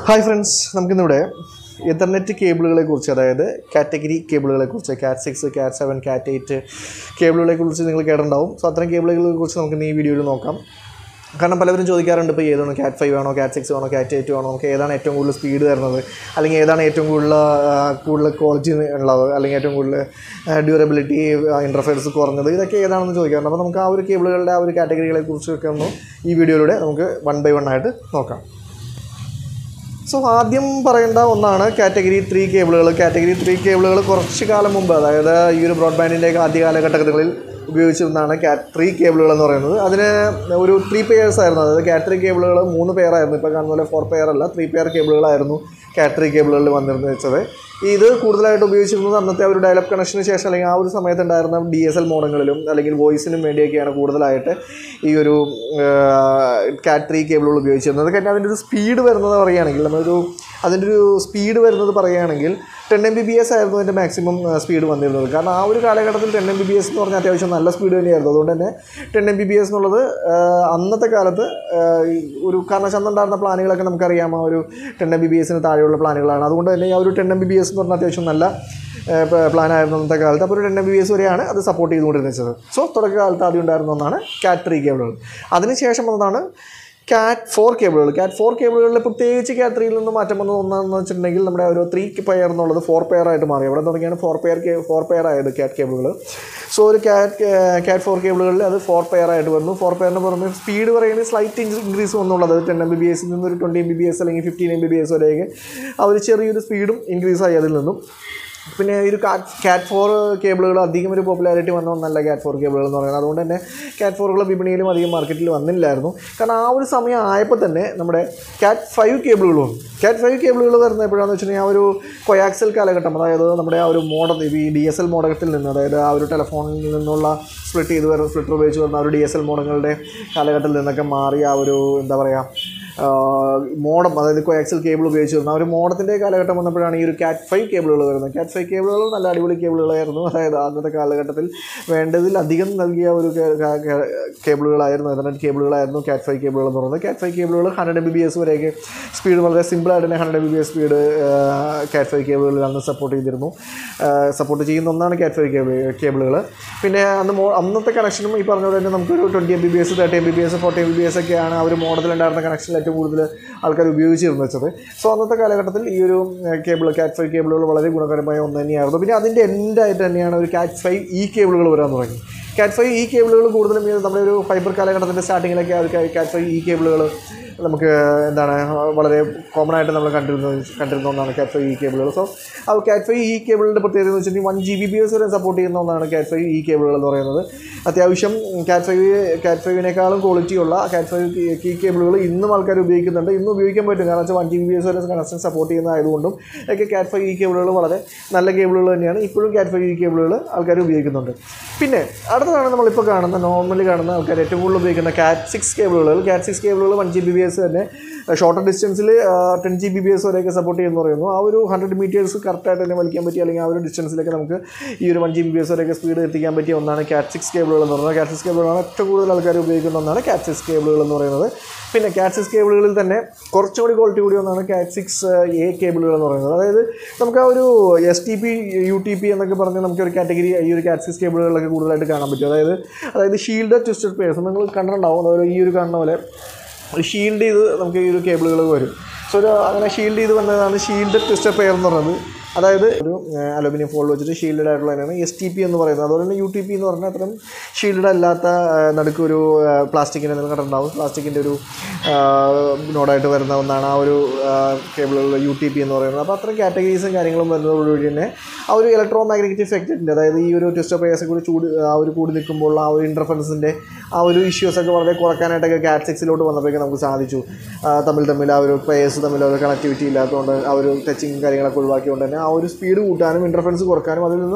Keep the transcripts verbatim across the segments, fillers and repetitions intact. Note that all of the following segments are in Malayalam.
Hi friends, നമുക്കിന്നിവിടെ Ethernet കേബിളുകളെ കുറിച്ച് അതായത് കാറ്റഗറി കേബിളുകളെ കുറിച്ച് cat six, cat seven, cat eight കേബിളുകളെ കുറിച്ച് നിങ്ങൾ കേട്ടിട്ടുണ്ടാവും. സോ അത്തരം കേബിളുകളെ കുറിച്ച് നമുക്ക് ഈ വീഡിയോയിൽ നോക്കാം. കാരണം പലരും ചോദിക്കാറുണ്ട് ഇപ്പോൾ ഏതാണ് cat five ആണോ cat six ആണോ cat eight ആണോ നമുക്ക് ഏതാണ് ഏറ്റവും കൂടുതൽ സ്പീഡ് തരുന്നത് അല്ലെങ്കിൽ ഏതാണ് ഏറ്റവും കൂടുതൽ കൂടുതൽ ക്വാളിറ്റി ഉള്ളത് അല്ലെങ്കിൽ ഏറ്റവും കൂടുതൽ ഡ്യൂറബിലിറ്റി ഇൻ്റർഫേസ് കുറഞ്ഞത് ഇതൊക്കെ ഏതാണെന്ന് ചോദിക്കാറുണ്ട്. അപ്പോൾ നമുക്ക് ആ ഒരു കേബിളുകളുടെ ആ ഒരു കാറ്റഗറികളെ കുറിച്ചൊക്കെ ഒന്ന് ഈ വീഡിയോയിലൂടെ നമുക്ക് വൺ ബൈ വൺ ആയിട്ട് നോക്കാം. സോ ആദ്യം പറയേണ്ട ഒന്നാണ് കാറ്റഗറി ത്രീ കേബിളുകൾ. കാറ്റഗറി ത്രീ കേബിളുകൾ കുറച്ച് കാലം മുമ്പ് അതായത് ഈ ഒരു ബ്രോഡ്ബാൻഡിൻ്റെ ആദ്യ കാലഘട്ടങ്ങളിൽ ഉപയോഗിച്ചിരുന്നതാണ് കാറ്റ് ത്രീ കേബിളുകൾ എന്ന് പറയുന്നത്. അതിന് ഒരു ത്രീ പെയർസ് ആയിരുന്നു. അതായത് കാറ്റ് ത്രീ കേബിളുകൾ മൂന്ന് പെയറായിരുന്നു. ഇപ്പോൾ കാണുന്ന പോലെ ഫോർ പെയർ അല്ല, ത്രീ പെയർ കേബിളുകളായിരുന്നു കാറ്റ് ത്രീ കേബിളുകളിൽ വന്നിരുന്നത് വെച്ചത്. ഇത് കൂടുതലായിട്ട് ഉപയോഗിച്ചിരുന്നത് അന്നത്തെ ആ ഒരു ഡയലപ്പ് കണക്ഷന് ശേഷം അല്ലെങ്കിൽ ആ ഒരു സമയത്ത് ഉണ്ടായിരുന്ന ഡി എസ് എൽ മോഡങ്ങളിലും അല്ലെങ്കിൽ വോയിസിനും വേണ്ടിയൊക്കെയാണ് കൂടുതലായിട്ട് ഈ ഒരു കാറ്റ് ത്രീ കേബിളുകൾ ഉപയോഗിച്ചിരുന്നത്. കാരണം അതിൻ്റെ ഒരു സ്പീഡ് വരുന്നത് പറയുകയാണെങ്കിൽ നമ്മളൊരു അതിൻ്റെ ഒരു സ്പീഡ് വരുന്നത് പറയുകയാണെങ്കിൽ ten M B P S ആയിരുന്നു അതിൻ്റെ മാക്സിമം സ്പീഡ് വന്നിരുന്നത്. കാരണം ആ ഒരു കാലഘട്ടത്തിൽ ten M B P S എന്ന് പറഞ്ഞാൽ അത്യാവശ്യം നല്ല സ്പീഡ് തന്നെയായിരുന്നു. അതുകൊണ്ട് തന്നെ ten M B P S എന്നുള്ളത് അന്നത്തെ കാലത്ത് ഒരു കാരണം ചന്നുണ്ടായിരുന്ന പ്ലാനുകളൊക്കെ നമുക്കറിയാം ആ ഒരു ടെൻ എം ബി ബി എസിന് താഴെയുള്ള പ്ലാനുകളാണ്. അതുകൊണ്ട് തന്നെ ആ ഒരു ten M B P S എന്ന് പറഞ്ഞാൽ അത്യാവശ്യം നല്ല പ്ലാനായിരുന്നു അന്നത്തെ കാലത്ത്. അപ്പോൾ ഒരു ten M B P S വരെയാണ് അത് സപ്പോർട്ട് ചെയ്തുകൊണ്ടിരുന്നത്. സോ തുടക്കകാലത്ത് ആദ്യം ഉണ്ടായിരുന്ന ഒന്നാണ് കാറ്റ് ത്രീ കേബിളുകൾ. അതിനുശേഷം വന്നതാണ് കാറ്റ് ഫോർ കേബിളുകൾ. കാറ്റ് ഫോർ കേബിളുകളിൽ പ്രത്യേകിച്ച് കാറ്റ് ത്രീയിൽ നിന്ന് മാറ്റം വന്നത് ഒന്നാണെന്ന് വെച്ചിട്ടുണ്ടെങ്കിൽ നമ്മുടെ ഒരു ത്രീ പെയർ എന്നുള്ളത് ഫോർ പെയർ ആയിട്ട് മാറി. അവിടെ തുടങ്ങിയാണ് ഫോർ പെയർ ഫോർ പെയർ ആയത് കാറ്റ് കേബിളുകൾ. സോ ഒരു കാറ്റ് കാറ്റ് ഫോർ കേബിളുകളിൽ അത് ഫോർ പെയർ ആയിട്ട് വന്നു. ഫോർ പെയറിന് പുറമെ സ്പീഡ് പറയുന്നത് സ്ലൈറ്റ് ഇൻക്രീസ് വന്നുള്ളത് ടെൻ എം ബി ബി എസിൽ നിന്ന് ഒരു twenty M B P S അല്ലെങ്കിൽ fifteen M B P S വരെയൊക്കെ ആ ഒരു ചെറിയൊരു സ്പീഡും ഇൻക്രീസ് ആയി അതിൽ നിന്നും. പിന്നെ ഒരു കാറ്റ് കാറ്റ് ഫോർ കേബിളുകൾ അധികം ഒരു പോപ്പുലാരിറ്റി വന്ന ഒന്നല്ല കാറ്റ് ഫോർ കേബിളുകൾ എന്ന് പറയുന്നത്. അതുകൊണ്ട് തന്നെ കാറ്റ് ഫോറുകൾ വിപണിയിലും അധികം മാർക്കറ്റിൽ വന്നില്ലായിരുന്നു. കാരണം ആ ഒരു സമയം ആയപ്പോൾ തന്നെ നമ്മുടെ കാറ്റ് ഫൈവ് കേബിളുകൾ വന്നു. കാറ്റ് ഫൈവ് കേബിളുകൾ വരുന്നത് എപ്പോഴാണെന്ന് വെച്ചിട്ടുണ്ടെങ്കിൽ ആ ഒരു കൊയാക്സൽ കാലഘട്ടം, അതായത് നമ്മുടെ ആ ഒരു മോഡൽ ഈ ഡി എസ് എൽ മോഡത്തിൽ നിന്ന് അതായത് ആ ഒരു ടെലഫോണിൽ നിന്നുള്ള സ്പ്ലിറ്റ് ചെയ്ത് വരുന്ന സ്പ്ലിറ്റർ ഉപയോഗിച്ച് വരുന്ന ആ ഒരു ഡി എസ് എൽ മോഡങ്ങളുടെ കാലഘട്ടത്തിൽ നിന്നൊക്കെ മാറി ആ ഒരു എന്താ പറയുക മോഡം അതായത് കോയാക്സൽ കേബിൾ ഉപയോഗിച്ച് വരുന്ന ആ ഒരു മോഡത്തിൻ്റെ കാലഘട്ടം വന്നപ്പോഴാണ് ഈ ഒരു കാറ്റ് ഫൈവ് കേബിളുകൾ വരുന്നത്. കാറ്റ് ഫൈവ് കേബിളുകൾ നല്ല അടിപൊളി കേബിളുകളായിരുന്നു. അതായത് അന്നത്തെ കാലഘട്ടത്തിൽ വേണ്ടതിൽ അധികം നൽകിയ ഒരു കേബിളുകളായിരുന്നു, എതർനെറ്റ് കേബിളുകളായിരുന്നു കാറ്റ് ഫൈവ് കേബിളുകൾ എന്ന് പറയുന്നത്. കാറ്റ് ഫൈവ് കേബിളുകൾ hundred M B P S വരെയൊക്കെ സ്പീഡ് വളരെ സിമ്പിളായിട്ട് തന്നെ hundred M B P S speed cat five കേബിളുകളിൽ അന്ന് സപ്പോർട്ട് ചെയ്തിരുന്നു. സപ്പോർട്ട് ചെയ്യുന്ന ഒന്നാണ് കാറ്റ് ഫൈവ് കേബിൾ കേബിളുകൾ. പിന്നെ അന്ന് മോ അന്നത്തെ കണക്ഷനും ഈ പറഞ്ഞ പോലെ തന്നെ നമുക്കൊരു twenty M B P S thirty M B P S forty M B P S ഒക്കെയാണ് ആ ഒരു മോഡലുണ്ടായിരുന്ന കണക്ഷനിൽ ഏറ്റവും കൂടുതൽ ആൾക്കാർ ഉപയോഗിച്ചിരുന്നു വെച്ചത്. സോ അന്നത്തെ കാലഘട്ടത്തിൽ ഈ ഒരു കേബിൾ കാറ്റ് ഫൈവ് കേബിളുകൾ വളരെ ഗുണകരമായ ഒന്ന് തന്നെയായിരുന്നു. പിന്നെ അതിൻ്റെ എൻഡായിട്ട് തന്നെയാണ് ഒരു കാറ്റ് ഫൈവ് ഇ കേബിളുകൾ വരാൻ തുടങ്ങി. കാറ്റ് ഫൈവ് ഇ കേബിളുകൾ കൂടുതലും നമ്മുടെ ഒരു ഫൈബർ കാലഘട്ടത്തിൻ്റെ സ്റ്റാർട്ടിങ്ങിലൊക്കെ ആ ഒരു കാറ്റ് ഫൈവ് ഇ കേബിളുകൾ നമുക്ക് എന്താണ് വളരെ കോമൺ ആയിട്ട് നമ്മൾ കണ്ടിരുന്ന കണ്ടിരുന്ന ഒന്നാണ് കാറ്റ് ഫൈവ് ഇ കേബിളുകൾ. സോ ആ കാറ്റ് ഫൈവ് ഇ കേബിളിൻ്റെ പ്രത്യേകത എന്ന് വെച്ചിട്ടുണ്ടെങ്കിൽ one G B P S വരെ സപ്പോർട്ട് ചെയ്യുന്ന ഒന്നാണ് കാറ്റ് ഫൈവ് ഇ കേബിളുകൾ എന്ന് പറയുന്നത്. അത്യാവശ്യം കാറ്റ് ഫൈവ് കാറ്റ് ഫൈവിനേക്കാളും ക്വാളിറ്റിയുള്ള കാറ്റ് ഫൈവ് ഇ കേബിളുകൾ ഇന്നും ആൾക്കാർ ഉപയോഗിക്കുന്നുണ്ട്. ഇന്നും ഉപയോഗിക്കാൻ പറ്റും. കാരണം വെച്ചാൽ one G B P S വരെ കണക്ഷൻ സപ്പോർട്ട് ചെയ്യുന്നതായതുകൊണ്ടും ഒക്കെ കാറ്റ് ഫൈവ് ഇ കേബിളുകൾ വളരെ നല്ല കേബിളുകൾ തന്നെയാണ്. ഇപ്പോഴും കാറ്റ് ഫൈവ് ഇ കേബിളുകൾ ആൾക്കാർ ഉപയോഗിക്കുന്നുണ്ട്. പിന്നെ അടുത്തതാണ് നമ്മളിപ്പോൾ കാണുന്ന നോർമലി കാണുന്ന ആൾക്കാർ ഏറ്റവും കൂടുതൽ ഉപയോഗിക്കുന്ന കാറ്റ് സിക്സ് കേബിളുകൾ. കാറ്റ് സിക്സ് കേബിളുകൾ one G B P S തന്നെ ഷോർട്ടർ ഡിസ്റ്റൻസിൽ ten G B P S വരെയൊക്കെ സപ്പോർട്ട് ചെയ്യുന്നു പറയുന്നു. ആ ഒരു ഹൺഡ്രഡ് മീറ്റേഴ്സ് കറക്റ്റായിട്ട് തന്നെ വലിക്കാൻ പറ്റിയ അല്ലെങ്കിൽ ആ ഒരു ഡിസ്റ്റൻസിലേക്ക് നമുക്ക് ഈ ഒരു one G B P S വരെയൊക്കെ സ്പീഡ് എത്തിക്കാൻ പറ്റിയ ഒന്നാണ് കാറ്റ് സിക്സ് കേബിളുകൾ എന്ന് പറയുന്നത്. കാറ്റ് സിക്സ് കേബിളുകളാണ് ഏറ്റവും കൂടുതൽ ആൾക്കാർ ഉപയോഗിക്കുന്ന ഒന്നാണ് കാറ്റ് സിക്സ് കേബിളുകൾ എന്ന് പറയുന്നത്. പിന്നെ കാറ്റ് സിക്സ് കേബിളുകളിൽ തന്നെ കുറച്ചുകൂടി ക്വാളിറ്റി കൂടി ഒന്നാണ് കാറ്റ് സിക്സ് എ കേബിളുകൾ എന്ന് പറയുന്നത്. അതായത് നമുക്ക് ആ ഒരു S T P U T P എന്നൊക്കെ പറഞ്ഞ് നമുക്ക് ഒരു കാറ്റഗറി ഈ ഒരു കാറ്റ് സിക്സ് കേബിളുകളിലൊക്കെ കൂടുതലായിട്ട് കാണാൻ പറ്റും. അതായത് അതായത് ഷീൽഡ് ട്വിസ്റ്റഡ് പെയർസ് നിങ്ങൾ കണ്ടിട്ടുണ്ടാവും. അതായത് ഈ ഒരു കാണുന്ന പോലെ ഷീൽഡ് ചെയ്ത് നമുക്ക് ഈ ഒരു കേബിളുകൾ വരും. സോ ഒരു അങ്ങനെ ഷീൽഡ് ചെയ്ത് വന്നതാണ് ഷീൽഡ് ട്വിസ്റ്റഡ് പെയർ എന്ന് പറയുന്നത്. അതായത് ഒരു അലുമിനിയം ഫോൾ വെച്ചിട്ട് ഷീൽഡ് ആയിട്ടുള്ളതിനാണ് എസ് ടി പി എന്ന് പറയുന്നത്. അതുപോലെ തന്നെ യു ടി പി എന്ന് പറഞ്ഞാൽ അത്രയും ഷീൽഡ് അല്ലാത്ത നടുക്ക് ഒരു പ്ലാസ്റ്റിക്കിൻ്റെ നിങ്ങൾ കണ്ടിട്ടുണ്ടാവും. പ്ലാസ്റ്റിക്കിൻ്റെ ഒരു നോഡായിട്ട് വരുന്ന ഒന്നാണ് ആ ഒരു കേബിളുകൾ യു ടി പി എന്ന് പറയുന്നത്. അപ്പോൾ അത്രയും കാറ്റഗറീസും കാര്യങ്ങളും വരുന്നതോടുകൂടി തന്നെ ആ ഒരു ഇലക്ട്രോ മാഗ്നറ്റിക് എഫക്റ്റിൻ്റെ അതായത് ഈ ഒരു ട്വിസ്റ്റർ പെയർസ് കൂടി ചൂട് ആ ഒരു കൂടി നിൽക്കുമ്പോൾ ആ ഒരു ഇൻ്റർഫറൻസിൻ്റെ ആ ഒരു ഇഷ്യൂസൊക്കെ വളരെ കുറയ്ക്കാനായിട്ടൊക്കെ കാറ്റ് സിക്സിലോട്ട് വന്നപ്പോഴേക്കും നമുക്ക് സാധിച്ചു. തമ്മിൽ തമ്മിൽ ആ ഒരു പെയർസ് തമ്മിൽ ഒരു കണക്ടിവിറ്റി ഇല്ലാത്തതുകൊണ്ട് ആ ഒരു ടച്ചിങ് കാര്യങ്ങളൊക്കെ ഒഴിവാക്കിക്കൊണ്ട് തന്നെ ആ ഒരു സ്പീഡ് കൂട്ടാനും ഇൻ്റർഫറൻസ് കുറക്കാനും അതിൽ നിന്നും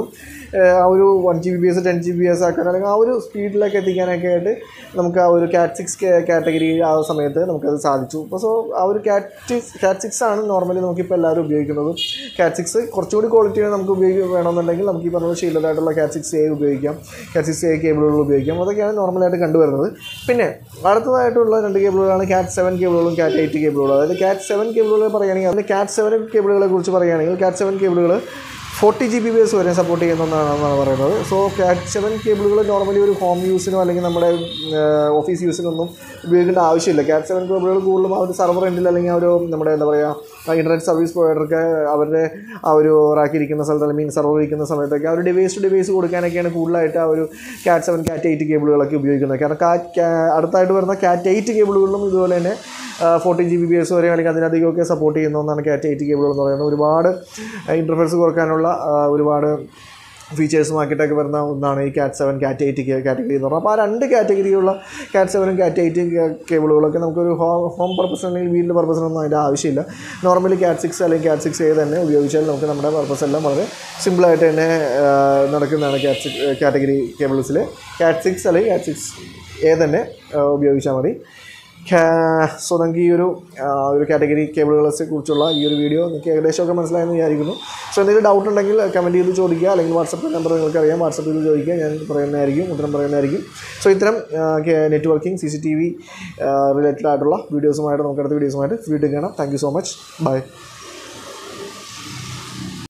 ആ ഒരു one G B P S ten G B S ആക്കാൻ അല്ലെങ്കിൽ ആ ഒരു സ്പീഡിലേക്ക് എത്തിക്കാനൊക്കെ ആയിട്ട് നമുക്ക് ആ ഒരു കാറ്റ് സിക്സ് കാറ്റഗറി ആ സമയത്ത് നമുക്കത് സാധിച്ചു. അപ്പോൾ സോ ആ ഒരു കാറ്റ് കാറ്റ് സിക്സ് ആണ് നോർമലി നമുക്കിപ്പോൾ എല്ലാവരും ഉപയോഗിക്കുന്നത്. കാറ്റ് സിക്സ് കുറച്ചുകൂടി ക്വാളിറ്റി നമുക്ക് ഉപയോഗിക്കുക വേണമെന്നുണ്ടെങ്കിൽ നമുക്ക് ഈ പറഞ്ഞ ഷീൽഡഡ് ആയിട്ടുള്ള കാറ്റ് സിക്സ് എ ഉപയോഗിക്കാം, കാറ്റ് സിക്സ് എ കേബിളുകൾ ഉപയോഗിക്കാം. അതൊക്കെയാണ് നോർമലായിട്ട് കണ്ടുവരുന്നത്. പിന്നെ അടുത്തതായിട്ടുള്ള രണ്ട് കേബിളുകളാണ് കാറ്റ് സെവൻ കേബിളുകളും കാറ്റ് എയ്റ്റ് കേബിളുകളും. അതായത് കാറ്റ് സെവൻ കേബിളുകൾ പറയുകയാണെങ്കിൽ അതിൽ കാറ്റ് സെവൻ കേബിളുകളെ കുറിച്ച് പറയുകയാണെങ്കിൽ കാറ്റ് സെവൻ കേബിളുകൾ forty G B P S വരെ സപ്പോർട്ട് ചെയ്യുന്നതെന്നാണ് പറയുന്നത്. സോ കാറ്റ് സെവൻ കേബിളുകൾ നോർമലി ഒരു ഹോം യൂസിനോ അല്ലെങ്കിൽ നമ്മുടെ ഓഫീസ് യൂസിനൊന്നും ഉപയോഗിക്കേണ്ട ആവശ്യമില്ല. കാറ്റ് സെവൻ കേബിളുകൾ കൂടുതലും ആ ഒരു സർവർ എൻഡിൽ അല്ലെങ്കിൽ ആ ഒരു നമ്മുടെ എന്താ പറയുക ഇൻ്റർനെറ്റ് സർവീസ് പ്രൊവൈഡർക്ക് അവരുടെ ആ ഒരു റാക്കിരിക്കുന്ന സ്ഥലത്ത് അല്ലെങ്കിൽ മീൻ സർവർ ഇരിക്കുന്ന സമയത്തൊക്കെ ആ ഒരു ഡിവൈസ് ടു ഡിവൈസ് കൊടുക്കാനൊക്കെയാണ് കൂടുതലായിട്ട് ആ ഒരു കാറ്റ് സെവൻ കാറ്റ് എയ്റ്റ് കേബിളുകളൊക്കെ ഉപയോഗിക്കുന്നത്. കാരണം കാറ്റ് അടുത്തായിട്ട് വരുന്ന കാറ്റ് എയ്റ്റ് കേബിളുകളിലും ഇതുപോലെ തന്നെ fourteen G B P S വരെ അല്ലെങ്കിൽ അതിനധികമൊക്കെ സപ്പോർട്ട് ചെയ്യുന്ന ഒന്നാണ് കാറ്റ് എയ്റ്റ് കേബിളുകൾ എന്ന് പറയുന്നത്. ഒരുപാട് ഇൻ്റർഫേസ് കുറക്കാനുള്ള ഒരുപാട് ഫീച്ചേഴ്സുമാക്കിയിട്ടൊക്കെ വരുന്ന ഒന്നാണ് ഈ കാറ്റ് സെവൻ കാറ്റ് എയ്റ്റ് കാറ്റഗറി എന്ന് പറഞ്ഞാൽ. അപ്പോൾ ആ രണ്ട് കാറ്റഗറിയുള്ള കാറ്റ് സെവനും കാറ്റ് എയ്റ്റ് കേബിളുകളൊക്കെ നമുക്കൊരു ഹോം ഹോം പർപ്പസ് അല്ലെങ്കിൽ വീടിൻ്റെ പർപ്പസിനൊന്നും അതിൻ്റെ ആവശ്യമില്ല. നോർമലി കാറ്റ് സിക്സ് അല്ലെങ്കിൽ കാറ്റ് സിക്സ് എ തന്നെ ഉപയോഗിച്ചാൽ നമുക്ക് നമ്മുടെ പർപ്പസ് എല്ലാം വളരെ സിമ്പിളായിട്ട് തന്നെ നടക്കുന്നതാണ്. കാറ്റ് സിക്സ് കാറ്റഗറി കേബിൾസിൽ കാറ്റ് സിക്സ് അല്ലെങ്കിൽ കാറ്റ് സിക്സ് എ തന്നെ ഉപയോഗിച്ചാൽ മതി. സോ നമുക്ക് ഈ ഒരു ഒരു കാറ്റഗറി കേബിളുകളെ കുറിച്ചുള്ള ഈ ഒരു വീഡിയോ നിങ്ങൾക്ക് ഏകദേശമൊക്കെ മനസ്സിലായെന്ന് വിചാരിക്കുന്നു. സോ എന്തെങ്കിലും ഡൗട്ട് ഉണ്ടെങ്കിൽ കമൻറ്റ് ചെയ്ത് ചോദിക്കുക, അല്ലെങ്കിൽ വാട്സപ്പ് നമ്പർ നിങ്ങൾക്കറിയാം, വാട്സപ്പ് ചെയ്ത് ചോദിക്കുക, ഞാൻ പറയുന്നതായിരിക്കും, ഉത്തരം പറയുന്നതായിരിക്കും. സോ ഇത്തരം networking C C T V related ആയിട്ടുള്ള വീഡിയോസുമായിട്ട് നമുക്ക് അടുത്ത വീഡിയോസുമായിട്ട് വീണ്ടും കാണാം. Thank you so much. By.